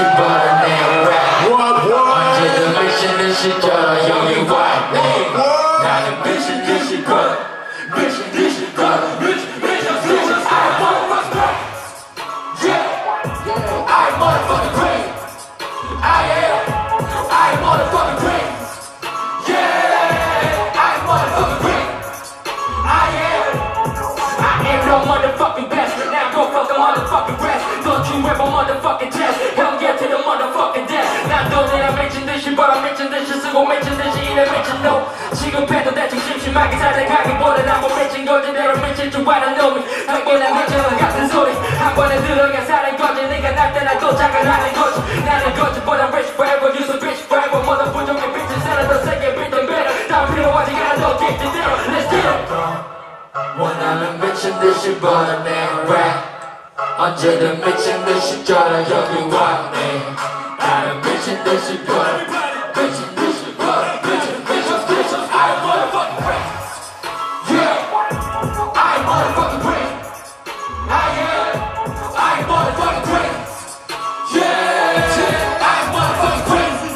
듯이 벌어내 rap 언제든 미친 듯이 걸어 여기 왔네 나는 미친 듯이 걸어 미친 듯이 걸어 미친 I motherfucking great yeah I motherfucking great I motherfucking great yeah I motherfucking great I am no motherfucking best now go fuck the motherfucking rest don't you ever motherfucking test hell yeah to the motherfucking death 난 너네랑 미친 듯이 벌어 미친 듯이 쓰고 미친 듯이 일해 미친 놈 지금 패도 대충 심심하게 살아가기보다 난 뭐 미친 거지 내가 미칠 줄 아는 놈이 당연한 미쳐는 같은 소리 한 번에 들어가 사는 거지 네가 날 때 날 도착을 하는 거지 나는 거지보다 rich forever you so rich forever 모든 부족의 빛을 살아 더 세게 빛은 better 다음 필요하지 않아 너 객지대로 let's get it 원하면 미친 듯이 벌어내 rap 언제든 미친 듯이 걸어 여기 왔네 나는 미친 듯이 걸어 미친 듯이 걸어 미친 I motherfucking great yeah I motherfucking great I motherfucking great yeah I motherfucking crazy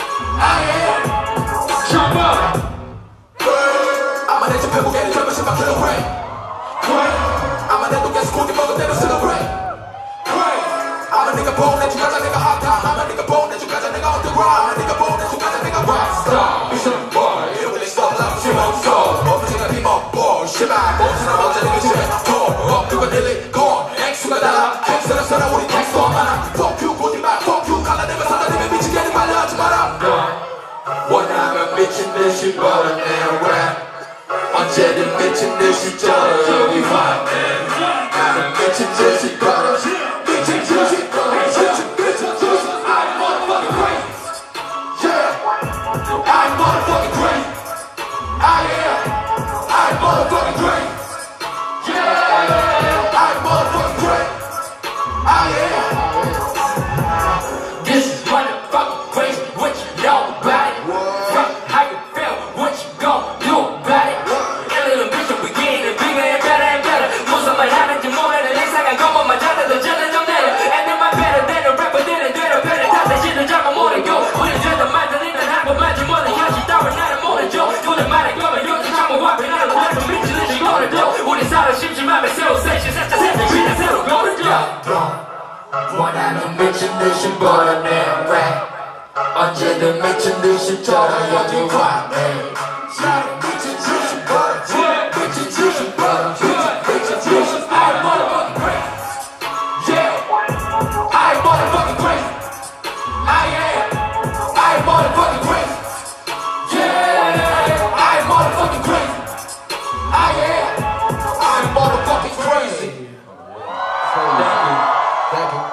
jump up 아마 내 집 회복에는 젊은 10만 킬로그램 아마 내 돈께서 고기 먹은 대로 celebrate 아마 네가 보내준 가자 내가 핫하 아마 네가 보내준 가자 내가 underground 아마 네가 보내준 가자 내가 rockstar 미션 boy 이러고 내 stop like 심없어 없으니까 힘없고 씨발 못하나 언제든 그 집에 콜 그건 일리콘 액수가 달라 캔슬을 써라 우리 텍스도 많아 fuck you 고디말 fuck you 갈라내면 사다리면 미치게는 말려하지 마라 원하면 미친 듯이 벌어내 rap 언제든 미친 듯이 쩔어 여기 왔네 나는 미친 듯이 걸어 미친 듯이 걸어 I'm motherfucking great yeah I'm motherfucking great I'm motherfucking great yeah I'm motherfucking great This is motherfucking crazy what you know about it how you feel what you gon' do about it 일일은 비전 we getting bigger and better 무슨 말 하는지 모르는 이상한 것만 찾아도 저는 좀 내려 애들만 better than a rapper 되는 대로 배를 탓해 시도 잘못 모르고 우리 죄도 만든 일단 한 번만지 모든 현실 따윈 나는 모르죠 돈을 말할 거면 요즘 창문 앞에 나는 랩을 미친 듯이 걸어줘 우리 살아 심심하면 새로 세신 살짝 새들 그냥 새로 걸어줘 원하는 미친 듯이 벌어내 rap 언제든 미친 듯이 쩔어 여기 왔네 미친 듯이